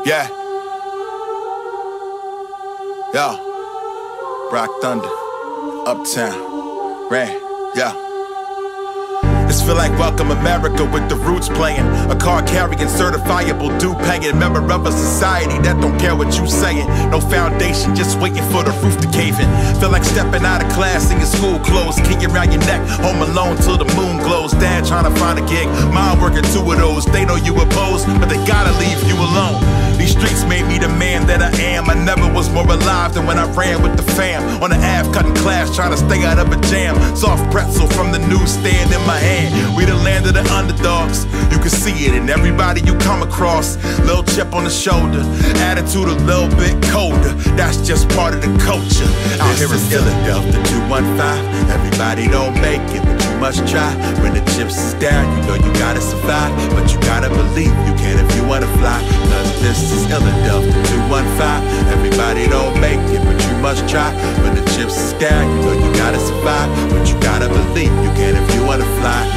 Yeah. Yo. Rock Thunder. Uptown. Rain. Yeah. This feel like Welcome America with the Roots playing. A car carrying certifiable due paying. Member of a society that don't care what you saying. No foundation, just waiting for the roof to cave in. Feel like stepping out of class in your school clothes. Key around your neck, home alone till the moon glows. Dad trying to find a gig, mom working two of those. They know you oppose, but they gotta leave you alone. These streets made me the man that I am. I never was more alive than when I ran with the fam. On the Ave, cutting class, trying to stay out of a jam. Soft pretzel from the newsstand in my hand. We the land of the underdogs. You can see it in everybody you come across. Little chip on the shoulder, attitude a little bit colder. That's just part of the culture. Out here in Philadelphia, 215. Everybody don't make it, but you must try. When the chips is down, you know you gotta survive. But you gotta believe you can if you wanna fly. Cause this is Philadelphia 215. Everybody don't make it, but you must try. When the chips is down, you know you gotta survive. But you gotta believe you can if you wanna fly.